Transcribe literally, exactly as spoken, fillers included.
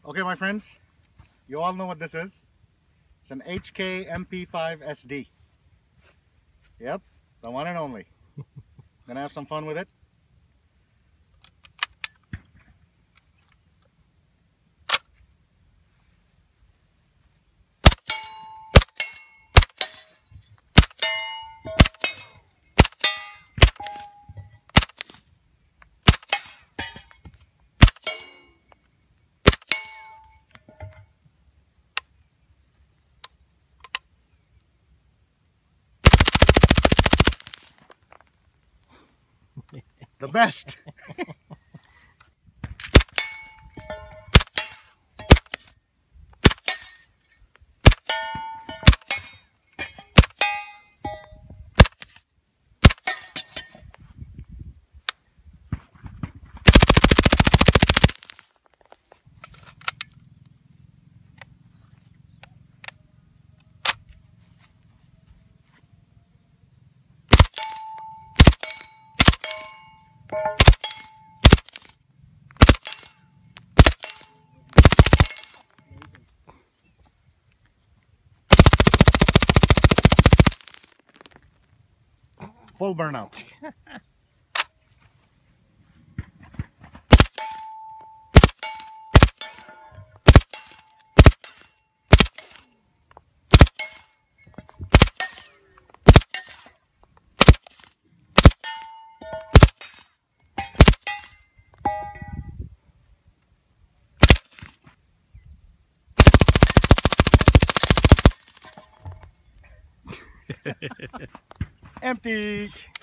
Okay, my friends, you all know what this is. It's an H K M P five S D. Yep, the one and only. Gonna have some fun with it. The best. Full burnout. Empty.